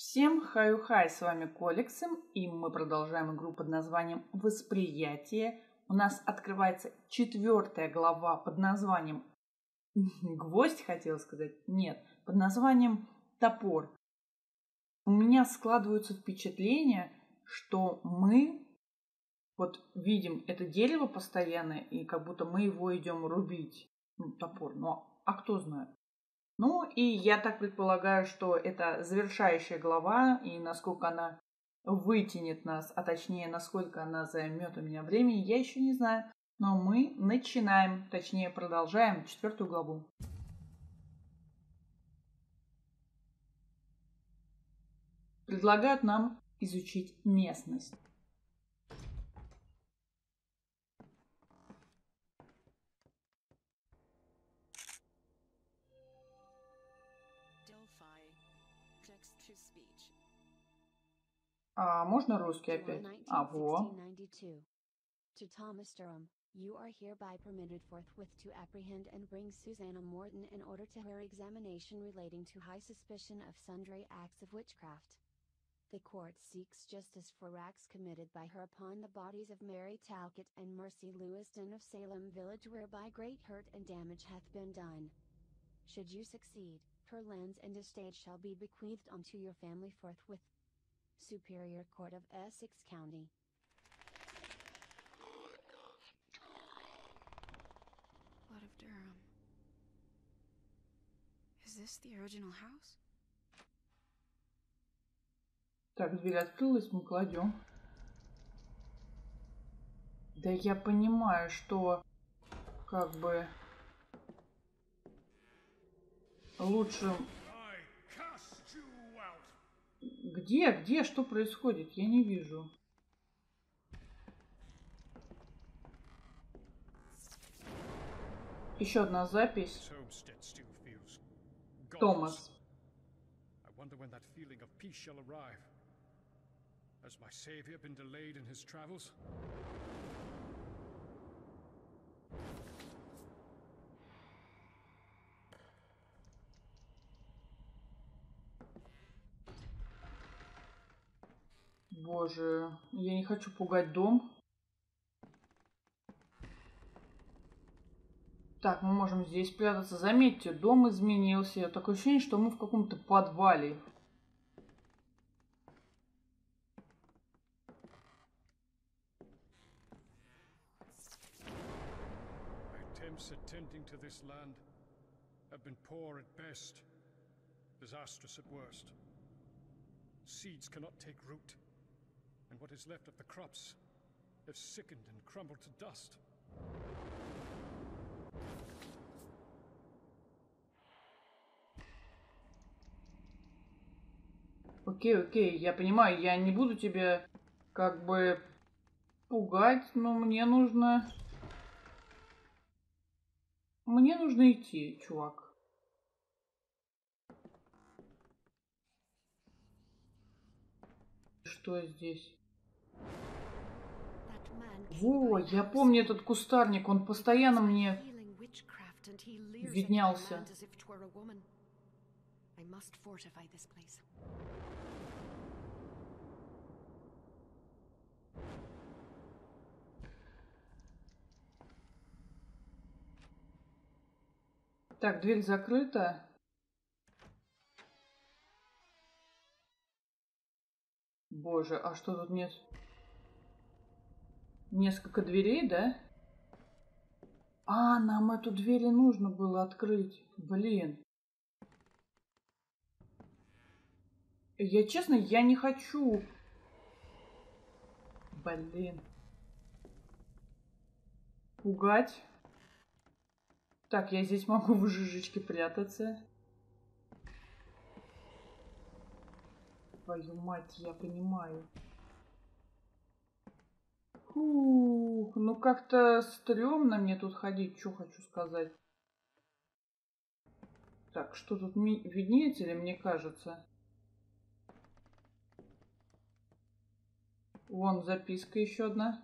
Всем хаю-хай, с вами Колексом, и мы продолжаем игру под названием «Восприятие». У нас открывается 4 глава под названием «Гвоздь», хотела сказать, нет, под названием «Топор». У меня складываются впечатления, что мы вот видим это дерево постоянно, и как будто мы его идем рубить. Топор, а кто знает. Ну, и я так предполагаю, что это завершающая глава, и насколько она вытянет нас, а точнее, насколько она займет у меня времени, я еще не знаю. Но мы начинаем, точнее, продолжаем 4 главу. Предлагают нам изучить местность. А можно русский опять? Во. To Thomas Durham, you are hereby permitted forthwith to apprehend and bring Susanna Morton in order to her examination relating to high suspicion of sundry acts of witchcraft. The court seeks justice for acts committed by her upon the bodies of Mary Talcott and Mercy Lewiston of Salem Village whereby great hurt and damage hath been done. Should you succeed, her lands and estate shall be bequeathed unto your family forthwith. Superior Court of Essex County. Blood of Durham. Is this the original house? Так, дверь открылась, мы кладем. Да я понимаю, что как бы лучше... Где? Что происходит? Я не вижу. Еще одна запись. Томас. Has my savior been delayed in his travels? Боже, я не хочу пугать дом. Так, мы можем здесь прятаться. Заметьте, дом изменился. Такое ощущение, что мы в каком-то подвале. Attempts at tending to this land have been poor at best, disastrous at worst. Seeds cannot take root, and what is left of the crops have sickened and crumbled to dust. Окей, я понимаю, я не буду тебя как бы пугать, но мне нужно... Мне нужно идти, чувак. Что здесь? Во, я помню этот кустарник, он постоянно мне виднялся. Так, дверь закрыта. Боже, а что тут нет? Несколько дверей, да? А, нам эту дверь и нужно было открыть. Блин. Я честно, я не хочу. Блин. Пугать. Так, я здесь могу в жижечке прятаться. Твою мать, я понимаю. Фух, ну как-то стрёмно мне тут ходить, что хочу сказать. Так, что тут виднеется или мне кажется? Вон записка еще одна.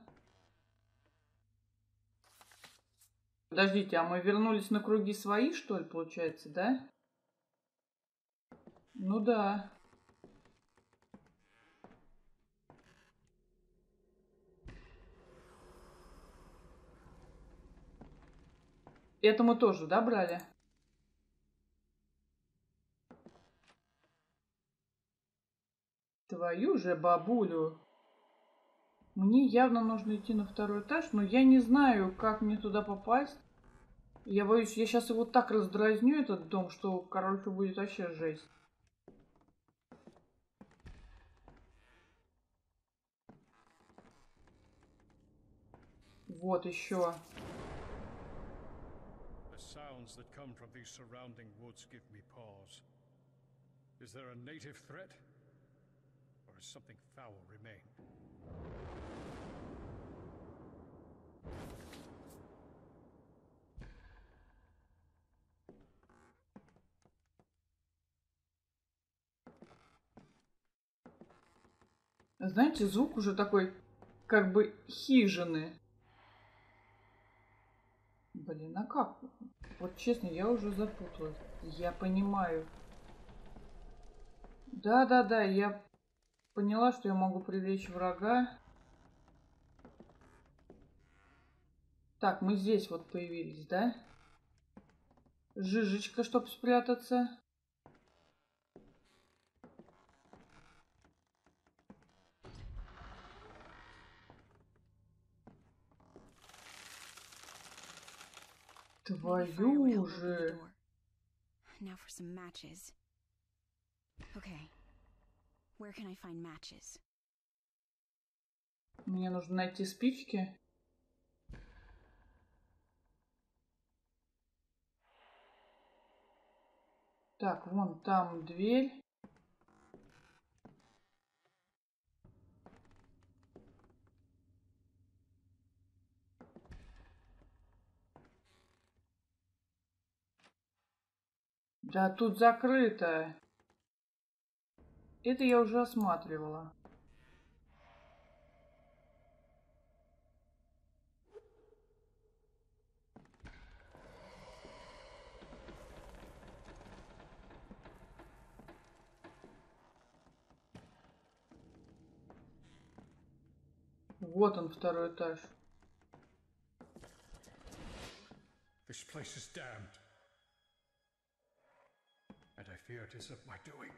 Подождите, а мы вернулись на круги свои, что ли, получается, да? Ну да. Это мы тоже, да, брали? Твою же бабулю. Мне явно нужно идти на второй этаж, но я не знаю, как мне туда попасть. Я боюсь, я сейчас его так раздразню, этот дом, что, короче, будет вообще жесть. Вот еще. The sounds that come from these surrounding woods give me pause. Is there a native threat? Or has something foul remained? Знаете, звук уже такой, как бы хижины. Блин, а как? Вот честно, я уже запуталась. Я понимаю. Да-да-да, я поняла, что я могу привлечь врага. Так, мы здесь вот появились, да? Жижечка, чтоб спрятаться. Твою же. Now for some matches. Okay. Where can I find matches? Мне нужно найти спички. Так, вон там дверь. Да тут закрыто. Это я уже осматривала. Вот он, второй этаж. This place is damned. And I fear it is of my doing.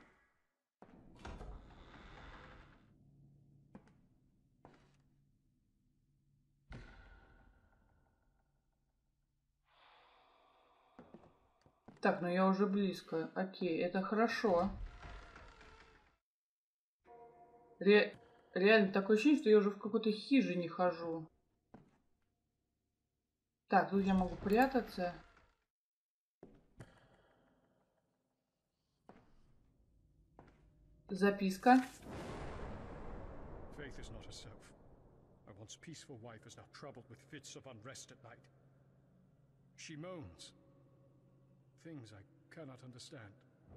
Так, ну я уже близко. Окей, это хорошо. Реально такое ощущение, что я уже в какой-то хижине хожу. Так, тут я могу прятаться. Записка. Faith is not herself. My once peaceful wife is now troubled with fits of unrest at night. She moans. Things I cannot understand.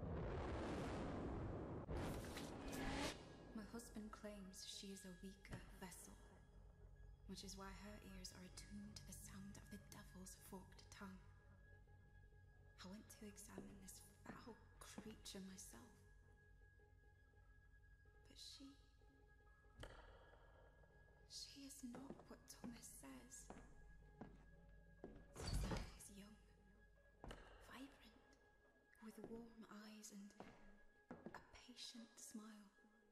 My husband claims she is a weaker vessel, which is why her ears are attuned to the sound of the devil's forked tongue. I went to examine this foul creature myself. But she is not what Thomas says. Susanna is young, vibrant, with warm eyes and a patient smile.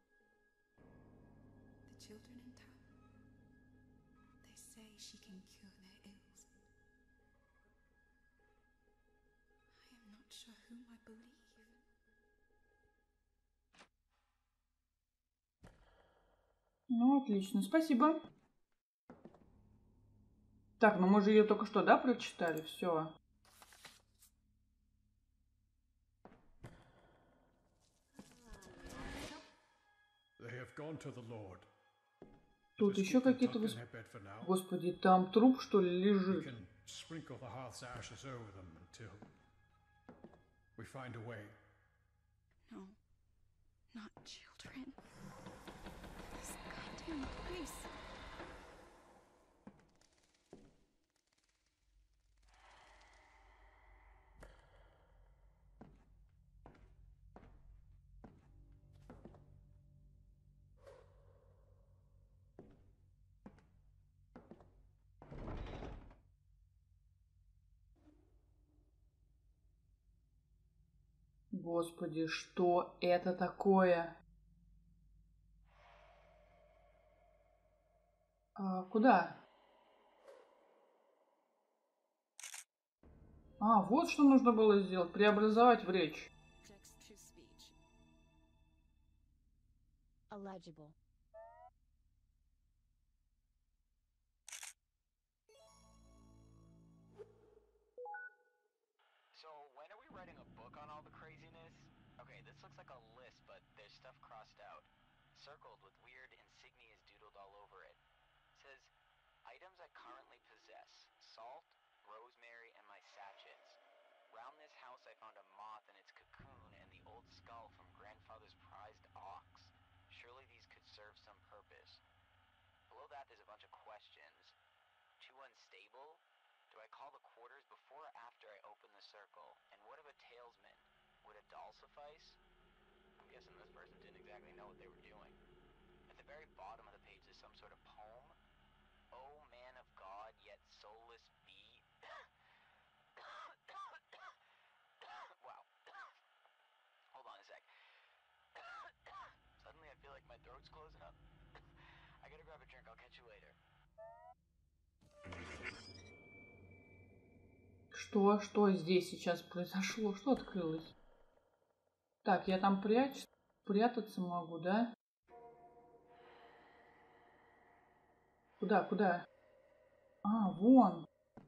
The children in town, they say she can cure their ills. I am not sure whom I believe. Ну, отлично, спасибо. Так, ну мы же ее только что, да, прочитали? Все. They have gone to the Lord. Тут Just еще keep them какие-то... tucked in their bed for now. Господи, там труп, что ли, We лежит? can sprinkle the hearth's ashes over them until we find a way. No, not children. This goddamn place. Господи, что это такое? Куда? Вот что нужно было сделать. Преобразовать в речь. Illegible. So, when are we writing a book on all the craziness? Okay, this looks like a list, but there's stuff crossed out. Circled with weird insignias doodled all over it. It says, items I currently possess. Salt, rosemary, and my sachets. Round this house I found a moth in its cocoon and the old skull from grandfather's prized ox. Surely these could serve some purpose. Below that there's a bunch of questions. Too unstable? Do I call the quarters before or after I open the circle? And what of a talesman? Would a doll suffice? I'm guessing this person didn't exactly know what they were doing. At the very bottom of the page is some sort of poem. Oh man of God, yet soulless be. Wow. Hold on a sec. Suddenly I feel like my throat's closing up. I gotta grab a drink, I'll catch you later. Что здесь сейчас произошло? Что открылось? Так, я там прятаться могу, да? Куда? Вон.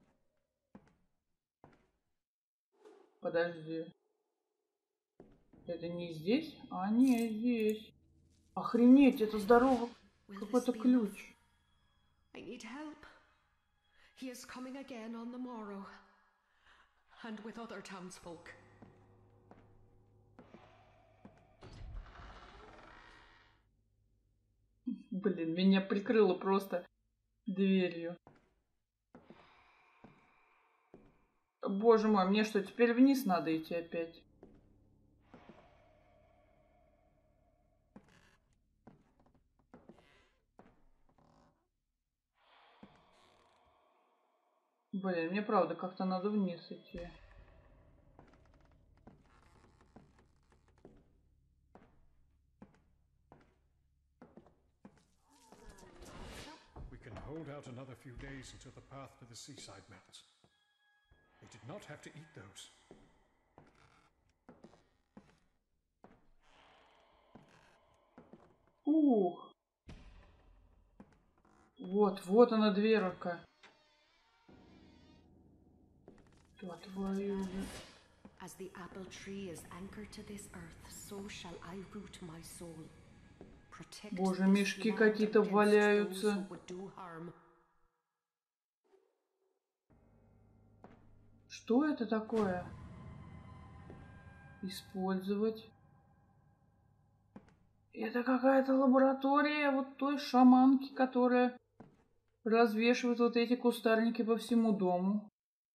Подожди. Это не здесь? Не, здесь. Охренеть, это здорово. Какой-то ключ. I need help. He is coming again on the morrow. And with other townsfolk. Блин, меня прикрыло просто дверью. Боже мой, мне что, теперь вниз надо идти опять? Блин, мне правда как-то надо вниз идти. We can hold out another few days until the path to the seaside melts. They did not have to eat those. Вот она дверка. As the apple tree is anchored to this earth, so shall I root my soul. Protect Боже, мешки какие-то валяются. Что это такое? Использовать. Это какая-то лаборатория вот той шаманки, которая развешивает вот эти кустарники по всему дому.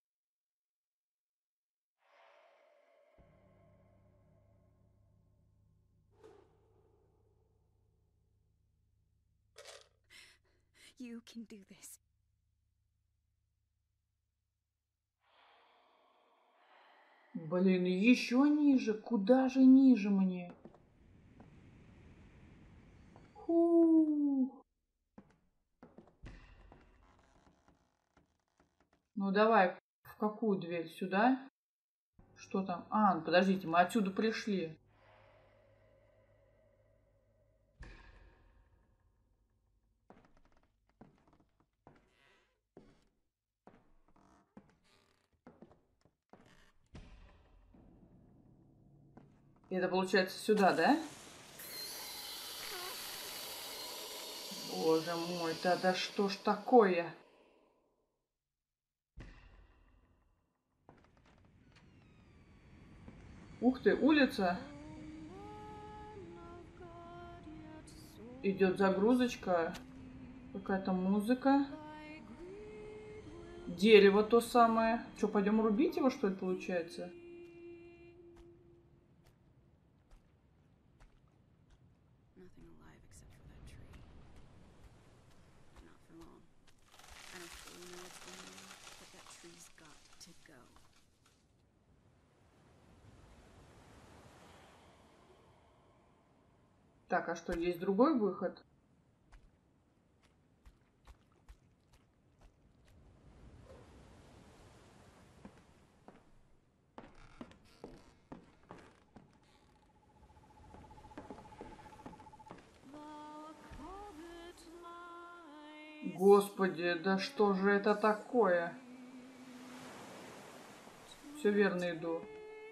You can do this. Блин, еще ниже. Куда же ниже мне? Ну давай, в какую дверь? Сюда? Что там? Подождите, мы отсюда пришли. Это получается сюда, да? Боже мой, да что ж такое? Ух ты, улица. Идет загрузочка. Какая-то музыка. Дерево то самое. Что, пойдем рубить его, что ли, получается? Так, а что, есть другой выход? Господи, да что же это такое? Все верно иду.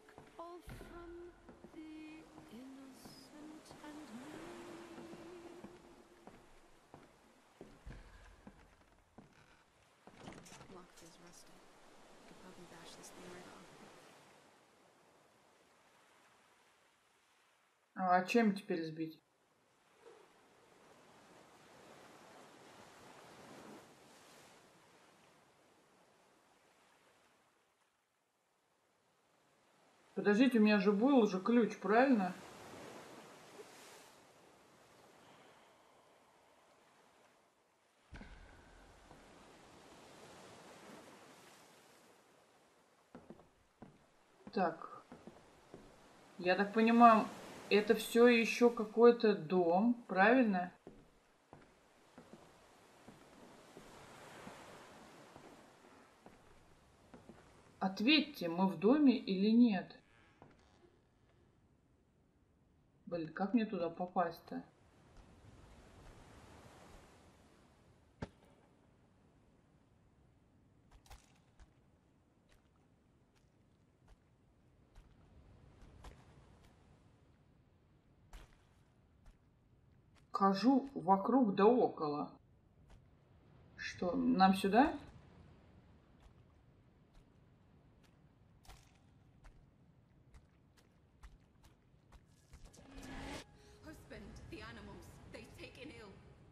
Locked is rusted. Could probably bash this thing right off. А чем теперь сбить? Подождите, у меня же был уже ключ, правильно? Так. Я так понимаю, это все еще какой-то дом, правильно? Ответьте, мы в доме или нет? Блин, как мне туда попасть-то? Хожу вокруг да около. Что, нам сюда? Husband, the animals, they've taken ill.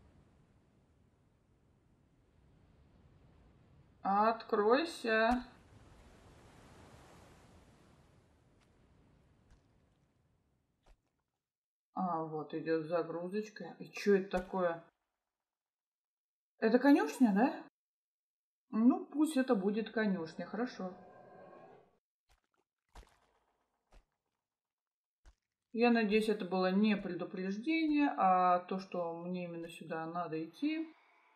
Откройся. А, вот идет загрузочка. И что это такое? Это конюшня, да? Ну, пусть это будет конюшня, хорошо. Я надеюсь, это было не предупреждение, а то, что мне именно сюда надо идти.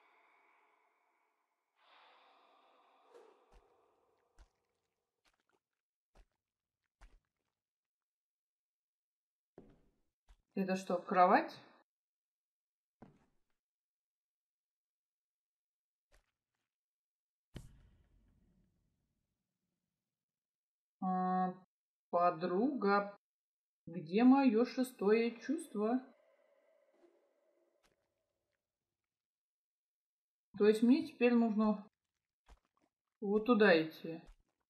Это что, кровать? А, подруга, где мое шестое чувство? То есть мне теперь нужно вот туда идти.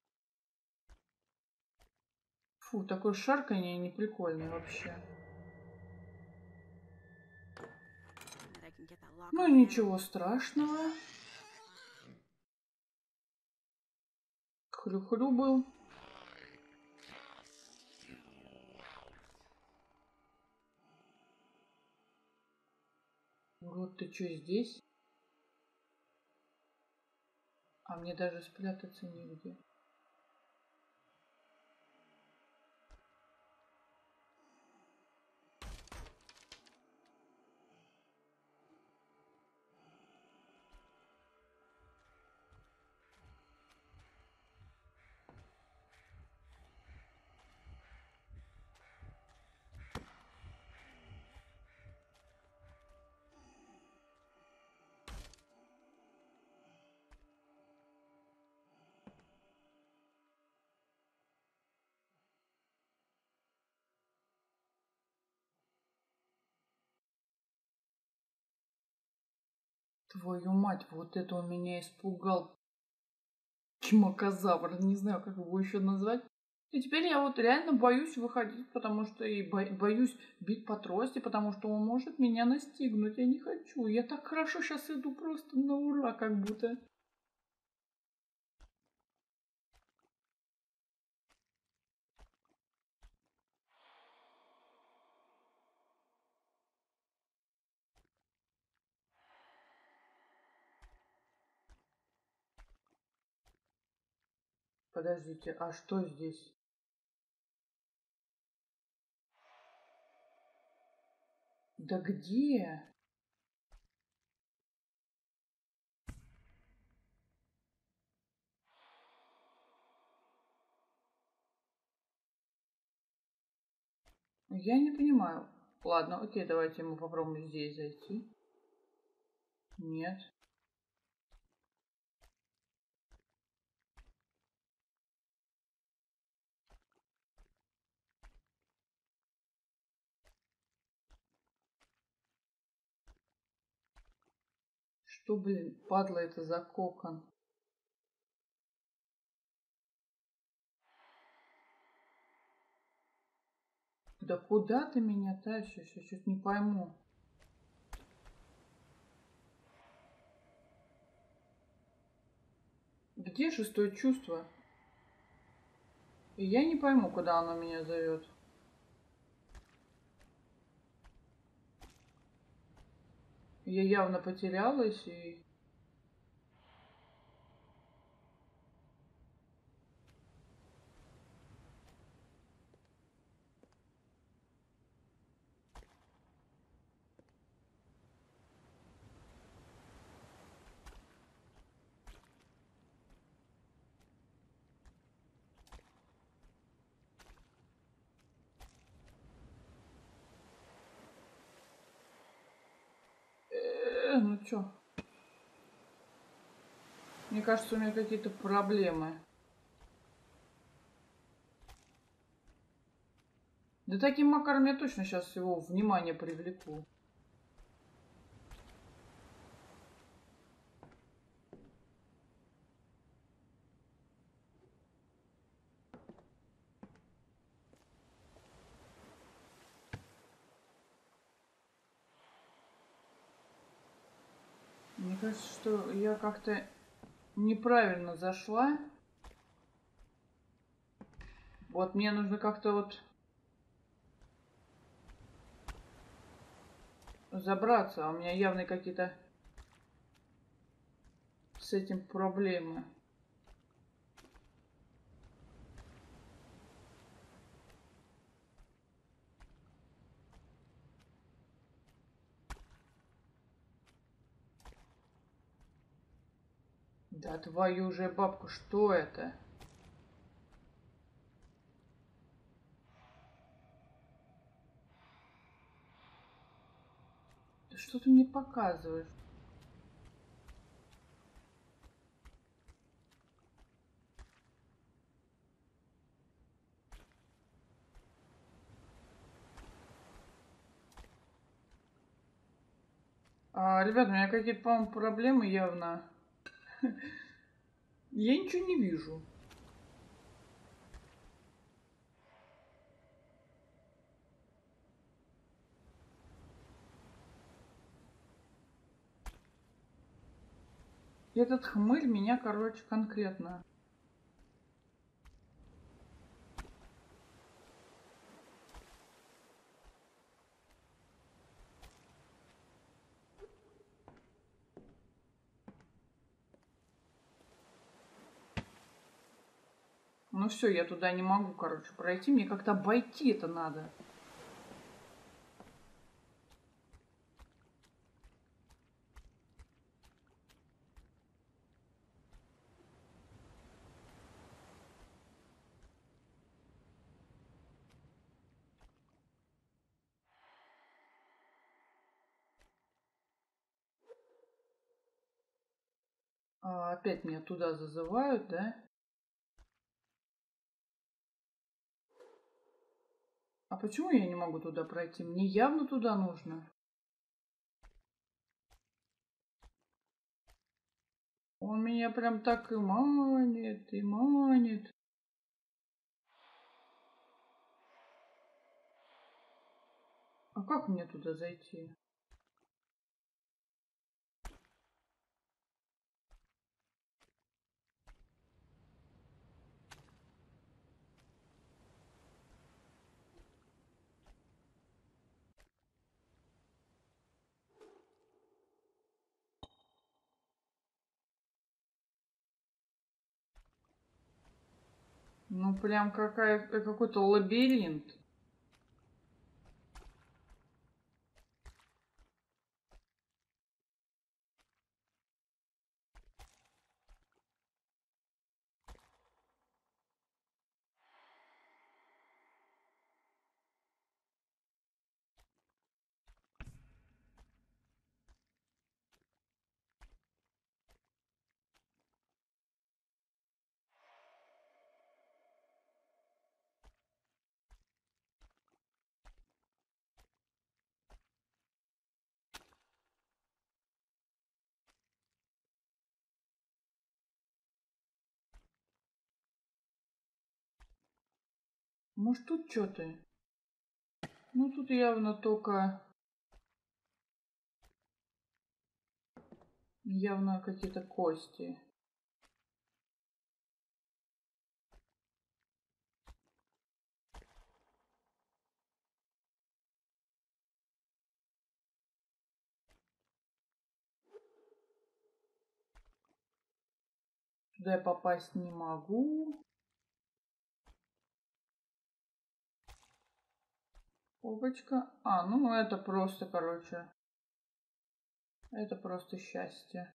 Фу, такое шарканье неприкольное вообще. Bet I can get that lock Ну, off now. ничего страшного. Хрю-хрю был. Вот ты что здесь? А мне даже спрятаться негде. Твою мать, вот это он меня испугал. Чмокозавр, не знаю, как его еще назвать. И теперь я вот реально боюсь выходить, потому что и боюсь бить по трости, потому что он может меня настигнуть. Я не хочу. Я так хорошо сейчас иду просто на ура, как будто. Подождите, а что здесь? Да где? Я не понимаю. Ладно, окей, давайте мы попробуем здесь зайти. Нет. Что, блин, падла это за кокон? Да куда ты меня тащишь? Я что-то не пойму. Где шестое чувство? И я не пойму, куда оно меня зовет. Я явно потерялась и... Ну чё? Мне кажется, у меня какие-то проблемы. Да таким макаром я точно сейчас его внимание привлеку. Мне кажется, что я как-то неправильно зашла. Вот мне нужно как-то вот забраться, а у меня явно какие-то с этим проблемы. Да твою же бабку, что это? Да что ты мне показываешь? Ребят, у меня какие-то, по-моему, проблемы явно. Я ничего не вижу. Этот хмырь меня, короче, конкретно. Ну все, я туда не могу, короче, пройти. Мне как-то обойти это надо. Опять меня туда зазывают, да? А почему я не могу туда пройти? Мне явно туда нужно. Он меня прям так и манит, и манит. А как мне туда зайти? Ну, прям какой-то лабиринт. Может, тут что-то? Ну, тут явно только... Явно какие-то кости. Туда я попасть не могу. Опачка. А, ну это просто, короче. Это просто счастье.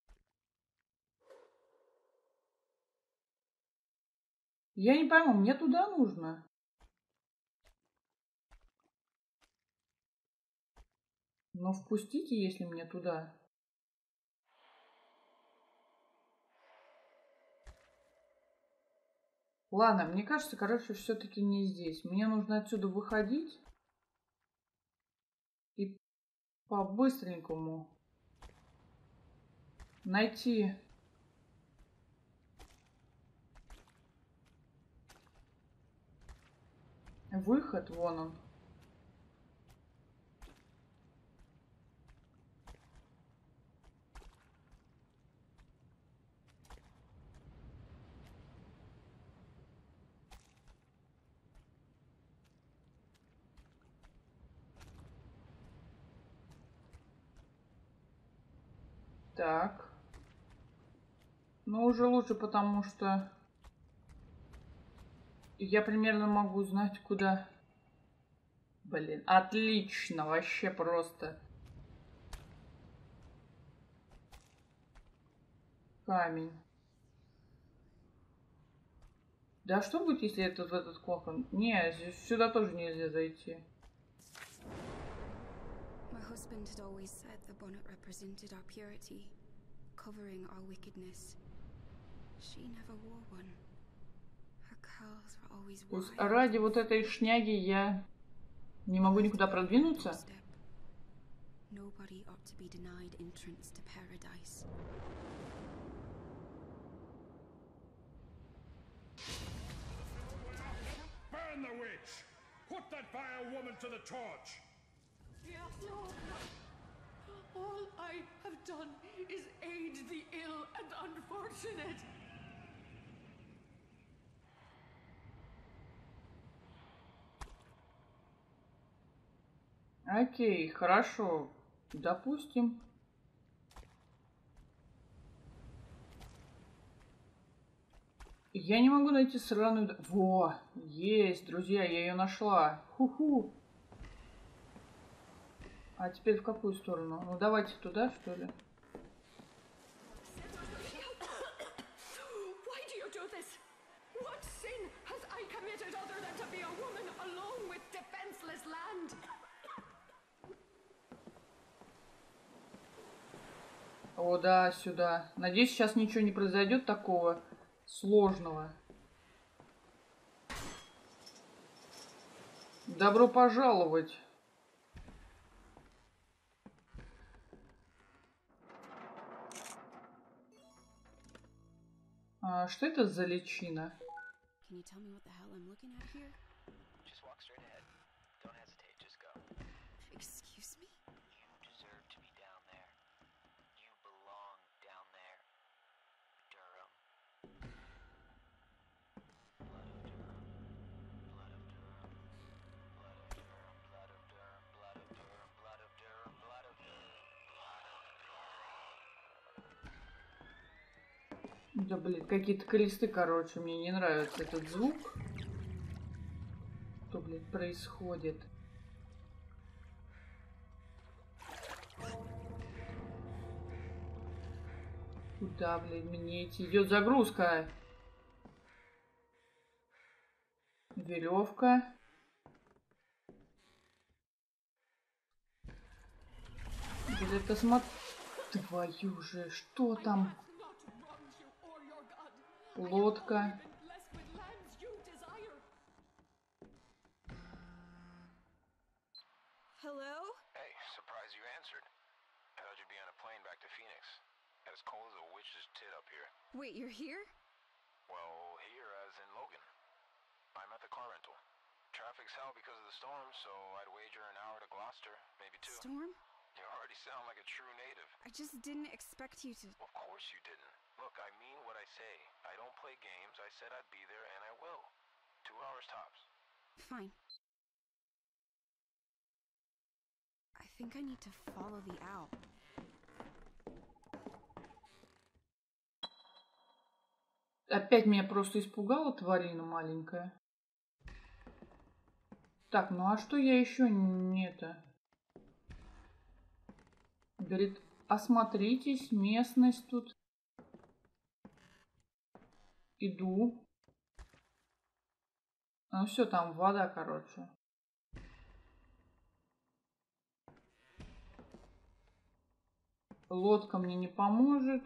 Я не пойму, мне туда нужно? Но впустите, если мне туда. Ладно, мне кажется, короче, все-таки не здесь. Мне нужно отсюда выходить. И по-быстренькому найти выход. Вон он. Так. Ну, уже лучше, потому что я примерно могу знать, куда... Блин, отлично, вообще просто. Камень. Да что будет, если это в этот кокон? Не, сюда тоже нельзя зайти. My husband had always said the bonnet represented our purity, covering our wickedness. She never wore one. Her curls were always То есть wild. ради вот этой шняги я не могу никуда продвинуться? Nobody ought to be denied entrance to paradise. Burn the witch! Put that vile woman to the torch! Yes, Lord. All I have done is aid the ill and unfortunate. Окей, хорошо. Допустим. Я не могу найти сраную... Во! Есть, друзья, я ее нашла. Ху-ху. А теперь в какую сторону? Ну, давайте туда, что ли? Why do you do this? What sin has I committed other than to be a woman alone with defenseless land? О, да, сюда. Надеюсь, сейчас ничего не произойдет такого сложного. Добро пожаловать. А, что это за личина? Can you tell me what the hell I'm looking at here? Just walk straight ahead. Don't hesitate, just go. Excuse me? You deserve to be down there. You belong down there. Durham. Blood of Durham. Blood of Durham. Blood of Durham. Blood of Durham. Blood of Durham. Blood of Durham. Blood of Durham. Да, блин, какие-то кресты, короче, мне не нравится этот звук. Что, блин, происходит? Куда, блин, мне идти? Идет загрузка. Веревка. Вот это смотри. Твою же, что там? Лодка. Hello? Hey, surprised you answered. I thought you'd be on a plane back to Phoenix. Got as cold as a witch's tit up here. Wait, you're here? Well, here as in Logan. I'm at the car rental. Traffic's hell because of the storm, so I'd wager an hour to Gloucester, maybe two. Storm? You already sound like a true native. I just didn't expect you to. Of course you didn't. Look, I mean what I say. I don't play games. I said I'd be there, and I will. 2 hours tops. Fine. I think I need to follow the owl. Опять меня просто испугала тварина маленькая. Так, ну а что я еще не это? Говорит, осмотритесь, местность тут. Иду. Ну все, там вода, короче. Лодка мне не поможет.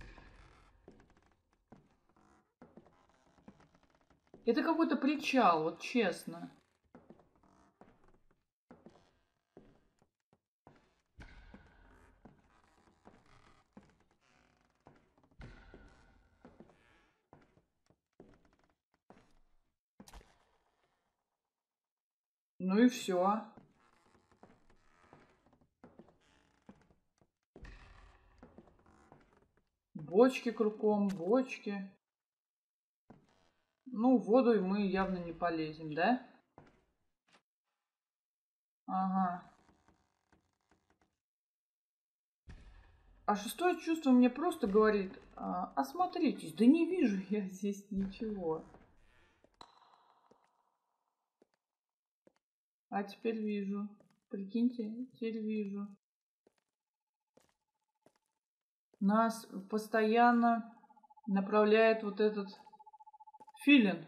Это какой-то причал, вот честно. Ну и все. Бочки кругом, бочки. Ну, в воду мы явно не полезем, да? Ага. А шестое чувство мне просто говорит, осмотритесь. Да не вижу я здесь ничего. А теперь вижу. Прикиньте, теперь вижу. Нас постоянно направляет вот этот филин.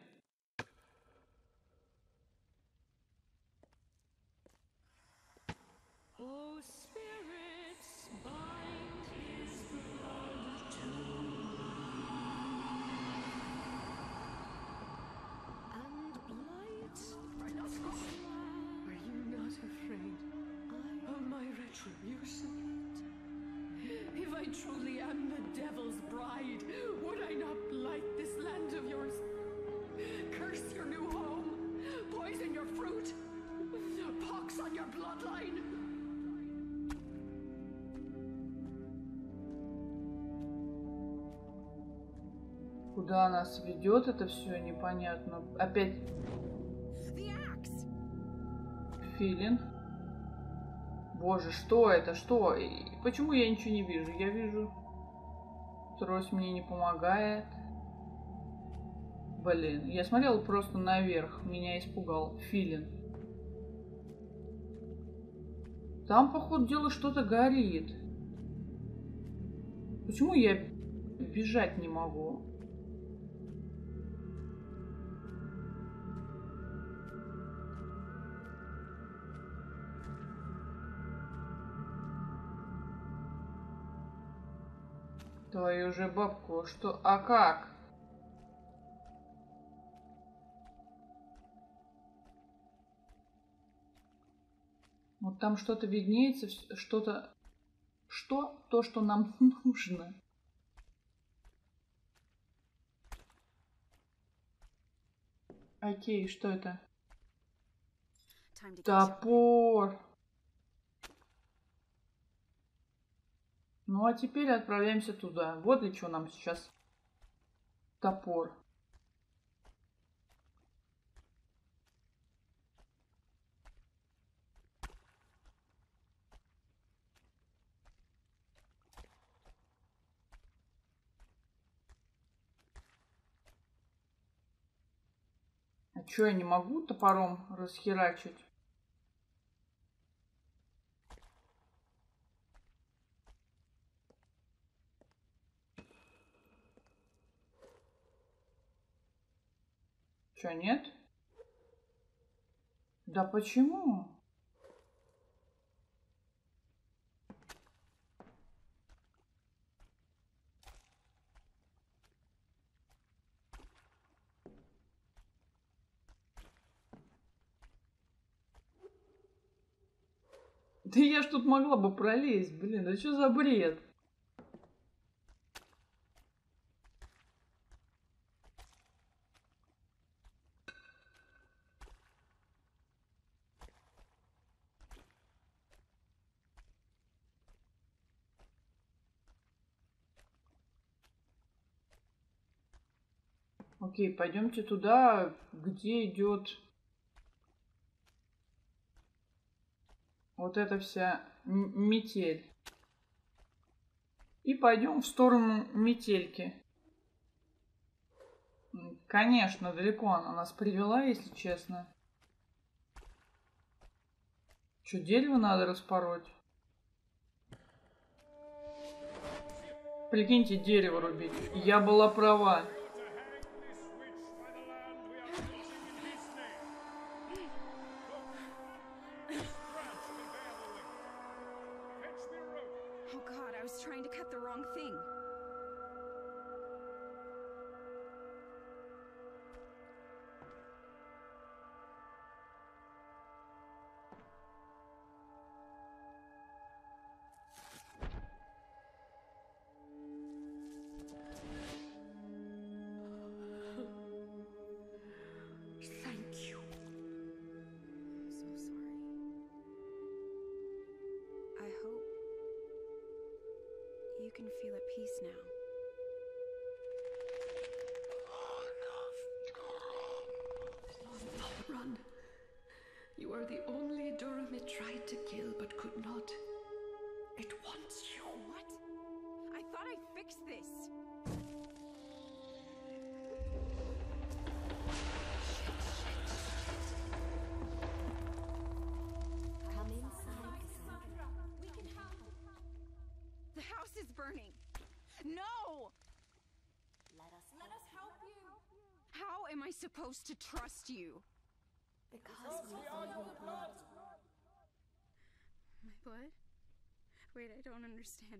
If I truly am the devil's bride, would I not blight this land of yours? Curse your new home, poison your fruit, pox on your bloodline. Куда нас ведет это все, непонятно. Опять филин. Боже, что это? Что? И почему я ничего не вижу? Я вижу... Трость мне не помогает. Блин, я смотрела просто наверх. Меня испугал филин. Там, походу, дело что-то горит. Почему я бежать не могу? Твою же бабку, что? А как? Вот там что-то виднеется, что-то... Что? То, что нам нужно. Окей, что это? Топор. Ну а теперь отправляемся туда. Вот для чего нам сейчас топор. А что, я не могу топором расхерачить? Чё, нет? Да почему? Да я ж тут могла бы пролезть, блин, да что за бред? Окей, пойдемте туда, где идет вот эта вся метель. И пойдем в сторону метельки. Конечно, далеко она нас привела, если честно. Что, дерево надо распороть? Прикиньте, дерево рубить. Я была права. Oh god, I was trying to cut the wrong thing. Thank you. I'm so sorry. I hope you can feel at peace now. Run. You are the only Durham it tried to kill but could not. It wants you. What? I thought I fixed this. Come inside, Cassandra. We can help. The house is burning. No! Let us help you. How am I supposed to trust you? Because we are your blood. My blood? Wait, I don't understand.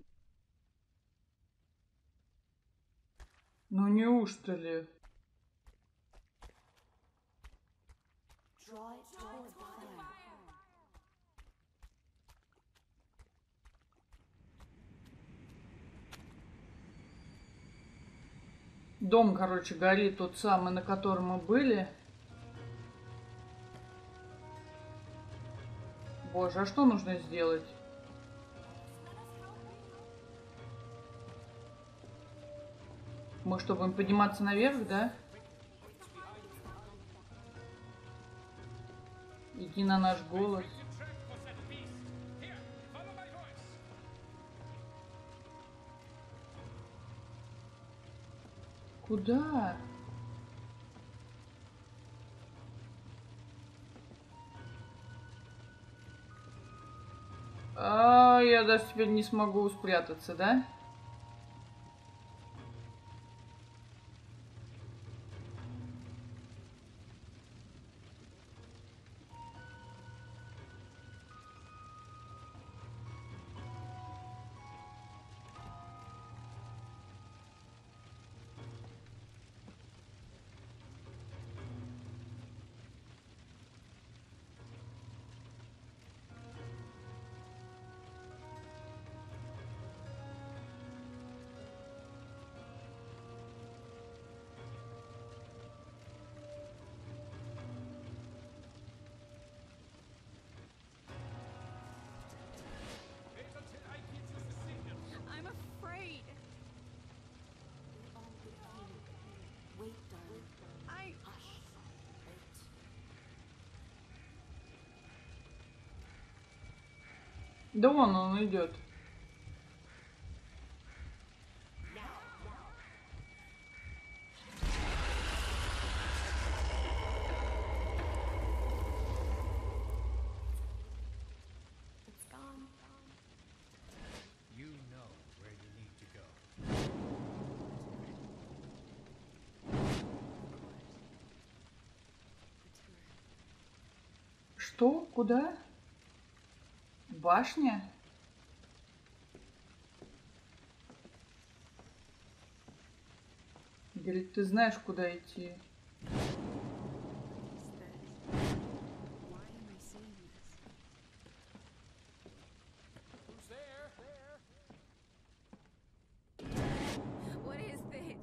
Ну неужто ли? Draw it toward the fire. Дом, короче, горит, тот самый, на котором мы были. Боже, а что нужно сделать? Мы что, будем подниматься наверх, да? Иди на наш голос. Куда? А, я даже теперь не смогу спрятаться, да? I'm afraid. Wait, darling. I... Hush. Wait. Да вон он идет. It's gone. You know where you need to go. Что? Куда? Башня? Говорит, ты знаешь, куда идти. Why am I seeing this? Who's there? What is this?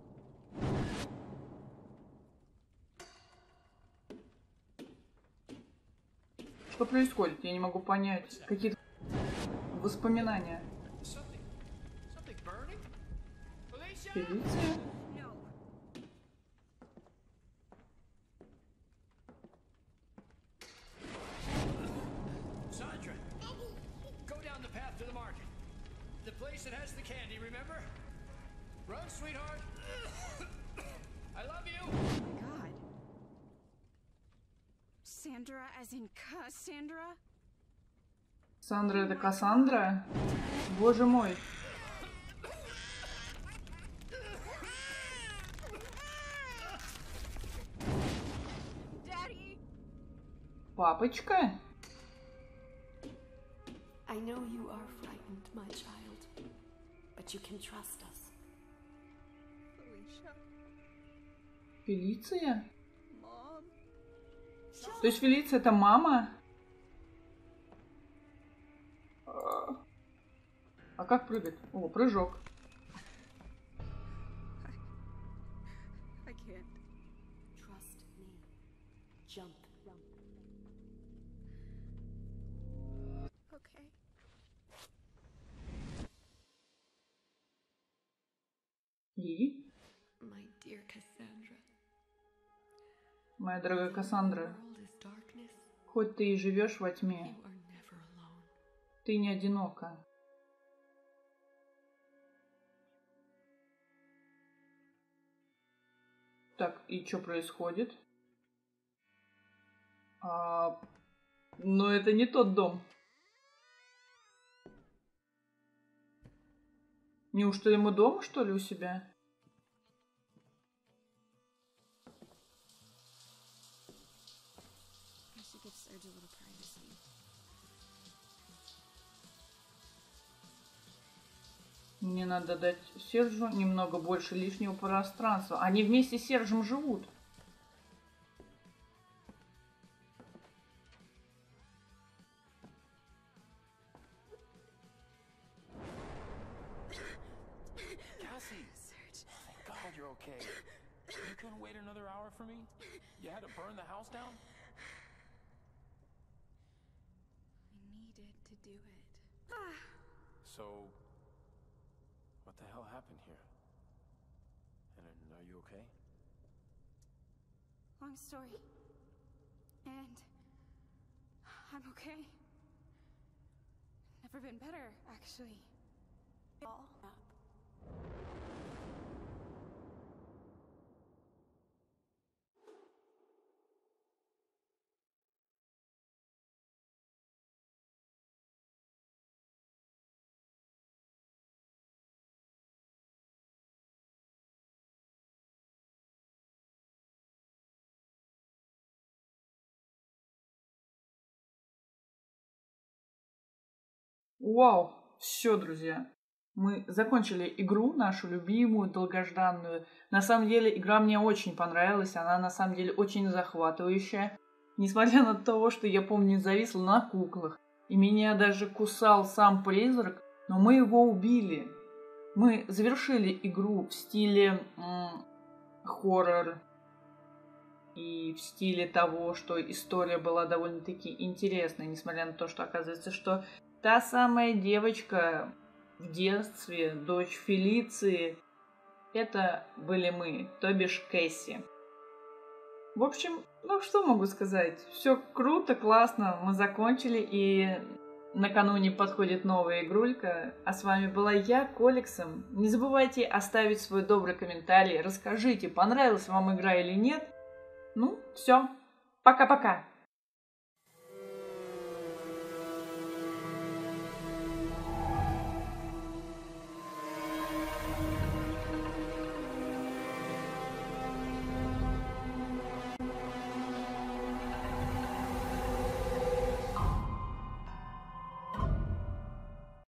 Что происходит? Я не могу понять. Какие-то воспоминания. Something burning? Alicia? Полиция? No. The place that has the candy, remember? Run, sweetheart. I love you. God. Sandra as in Cassandra? Сандра это Кассандра? Боже мой. Daddy! Папочка? I know you are frightened, my child, but you can trust us. Felicia. Фелиция? Mom. То есть Фелиция это мама? А как прыгать? О, прыжок. I can't. Trust me. Jump. Okay. И? My dear Cassandra. Моя дорогая Кассандра, World is darkness. хоть ты и живешь во тьме, You are never alone. ты не одинока. Так, и что происходит? Но это не тот дом. Неужто ему дома, что ли, у себя? I should give Serge a little privacy. Мне надо дать Сержу немного больше лишнего пространства. Они вместе с Сержем живут. Cassie! Thank God you're okay. You couldn't wait another hour for me? You had to burn the house down? I needed to do it. So, what the hell happened here? And are you okay? Long story. And I'm okay. Never been better, actually. All up. Вау! Все, друзья. Мы закончили игру, нашу любимую, долгожданную. На самом деле, игра мне очень понравилась. Она, на самом деле, очень захватывающая. Несмотря на то, что я, помню, зависла на куклах. И меня даже кусал сам призрак. Но мы его убили. Мы завершили игру в стиле хоррор. И в стиле того, что история была довольно-таки интересной. Несмотря на то, что оказывается, что та самая девочка в детстве, дочь Фелиции, это были мы, то бишь Кэсси. В общем, ну что могу сказать? Все круто, классно, мы закончили, и накануне подходит новая игрулька. А с вами была я, Коликсом. Не забывайте оставить свой добрый комментарий, расскажите, понравилась вам игра или нет. Ну, все, пока-пока.